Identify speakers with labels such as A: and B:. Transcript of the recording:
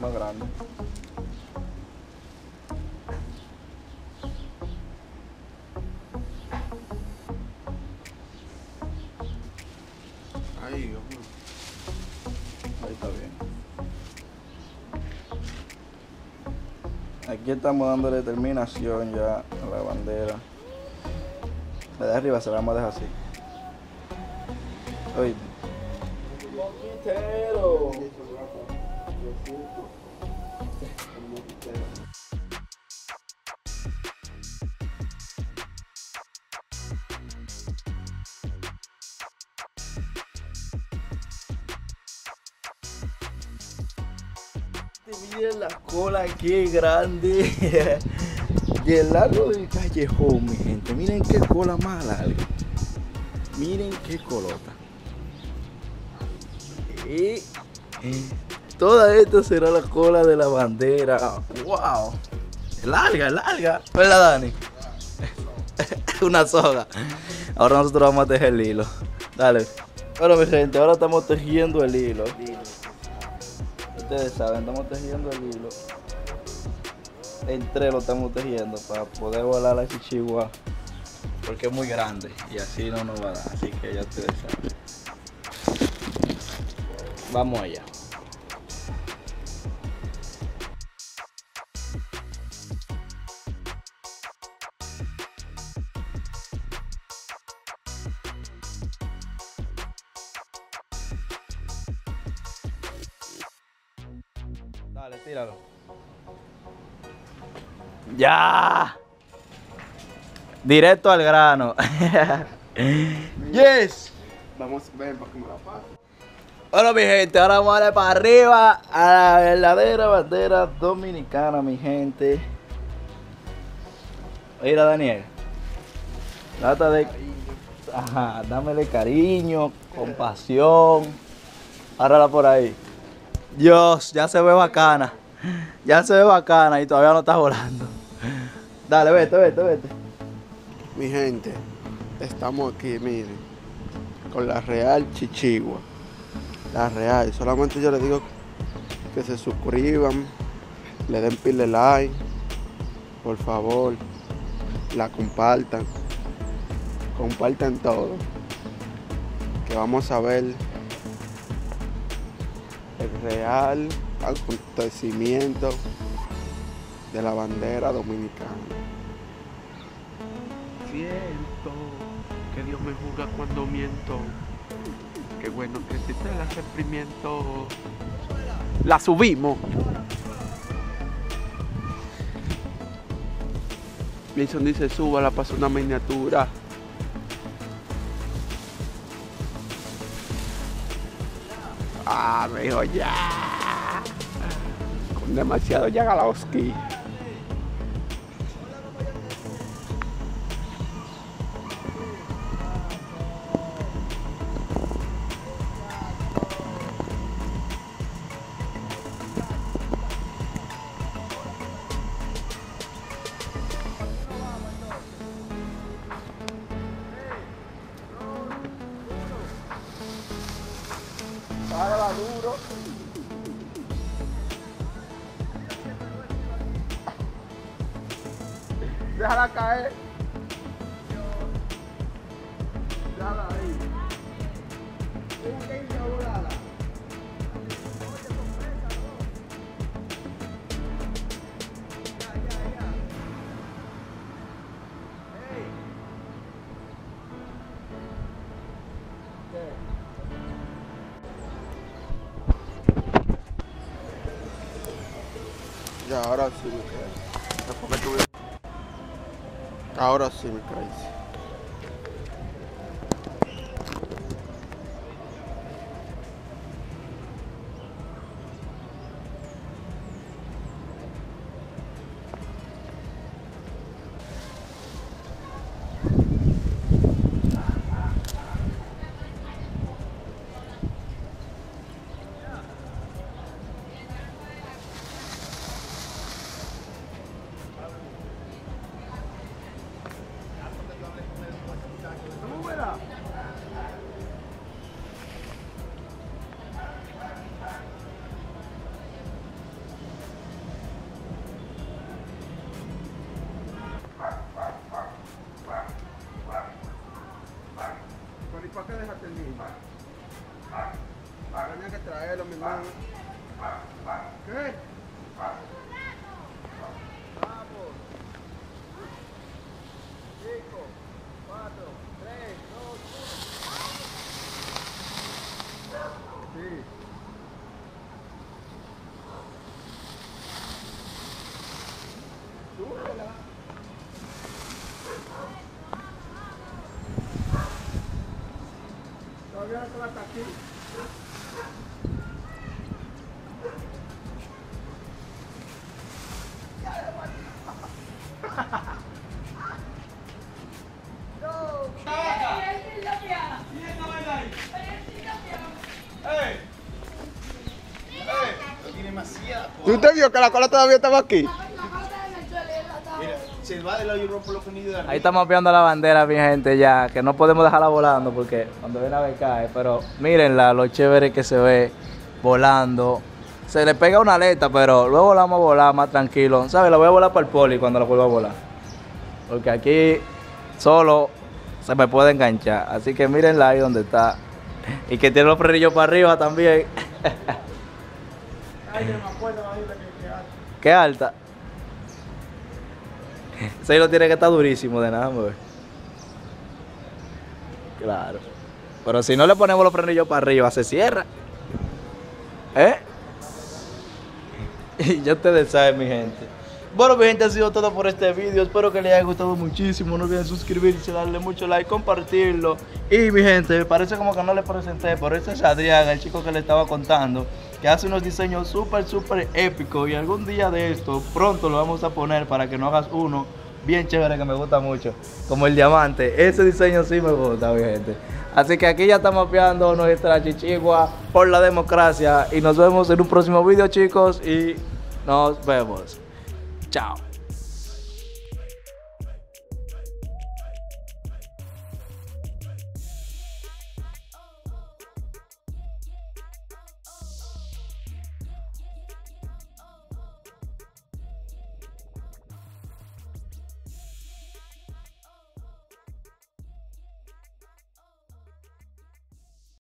A: más grande.
B: Ahí, Dios mío.
A: Ahí está bien. Aquí estamos dándole terminación ya a la bandera. La de arriba se la vamos a dejar así. Oye. Miren la cola, qué grande. Y el largo del callejón, mi gente. Miren qué cola más larga. Miren qué colota. Y toda esta será la cola de la bandera. ¡Wow! Larga, larga. ¿Verdad, Dani? Una soga. Ahora nosotros vamos a tejer el hilo. Dale. Bueno, mi gente, ahora estamos tejiendo el hilo. Ustedes saben, estamos tejiendo el hilo. Entre lo estamos tejiendo para poder volar la chichigua. Porque es muy grande y así no nos va a dar. Así que ya ustedes saben. Vamos allá. Dale, tíralo. ¡Ya! Directo al grano. ¡Yes!
B: Vamos a ver para que me la pase.
A: Bueno, mi gente, ahora vamos a darle para arriba a la verdadera bandera dominicana, mi gente. Mira, Daniel. Trata de... Ajá, dámele cariño, compasión. Párala por ahí. Dios, ya se ve bacana. Ya se ve bacana y todavía no está volando. Dale, vete, vete, vete.
B: Mi gente, estamos aquí, miren, con la Real Chichigua. La Real, solamente yo les digo que se suscriban, le den pile like, por favor, la compartan todo, que vamos a ver el real acontecimiento de la bandera dominicana. Siento que Dios me juzga cuando miento. Qué bueno que existe el arrepentimiento. La subimos. Wilson dice, súbala para hacer una miniatura. Ah, me dijo ya. Con demasiado Yagalowski. Hágala duro. Déjala caer. Déjala ahí. Deja que irse a volarla. Ya, ahora sí me cae. Después que tuve... Ahora sí me cae. Bájate el niño. Tenía que traerlo, mi hermano. ¿Qué? Vamos. 5, 4, 3, 2, 1. Sí. Súbela. Todavía no se va hasta aquí. ¿Tú te vio que la cola todavía estaba aquí?
C: Se va de lado y rompe los finitos de arriba.
A: Ahí estamos viendo la bandera, mi gente, ya, que no podemos dejarla volando porque cuando viene a ver cae. Pero mírenla, lo chévere que se ve volando. Se le pega una aleta, pero luego la vamos a volar más tranquilo. ¿Sabes? La voy a volar para el poli cuando la vuelva a volar. Porque aquí solo se me puede enganchar. Así que mírenla ahí donde está. Y que tiene los frenillos para arriba también.
B: Ay, yo me acuerdo ahí de que alta.
A: Qué alta. Ese hilo tiene que estar durísimo de nada, güey. Claro. Pero si no le ponemos los frenillos para arriba, se cierra. ¿Eh? Y ya ustedes saben, mi gente. Bueno, mi gente, ha sido todo por este video. Espero que les haya gustado muchísimo. No olviden suscribirse, darle mucho like, compartirlo. Y mi gente, me parece como que no les presenté, pero este es Adrián, el chico que le estaba contando, que hace unos diseños súper épicos. Y algún día de esto, pronto lo vamos a poner para que no hagas uno bien chévere que me gusta mucho, como el diamante. Ese diseño sí me gusta, mi gente. Así que aquí ya estamos mapeando nuestra chichigua por la democracia. Y nos vemos en un próximo video, chicos. Y nos vemos. Chao.